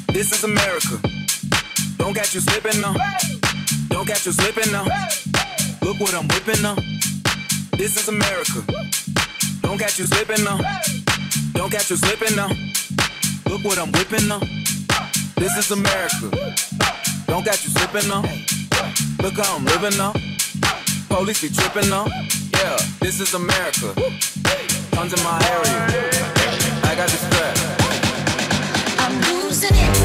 This is America. Don't catch you slipping now. Don't catch you slipping now. Look what I'm whipping now. This is America. Don't catch you slipping now. Don't catch you slipping now. Look what I'm whipping now. This is America. Don't catch you slipping now. Look how I'm living now. Police be tripping now. Yeah, this is America. Guns in my area. I got the strap. I'm losing it.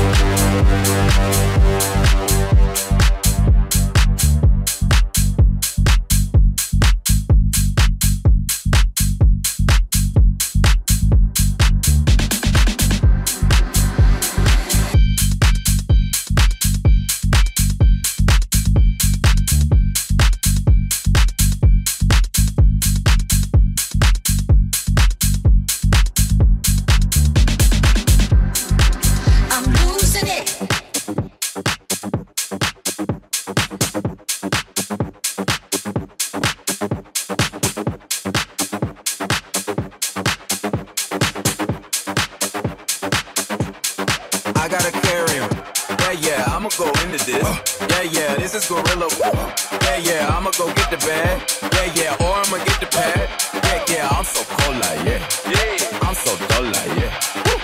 I gotta carry him. Yeah, I'ma go into this. Yeah, this is gorilla. Yeah, I'ma go get the bag. Yeah, or I'ma get the pad. Yeah, I'm so cold like, yeah. I'm so dull like, yeah.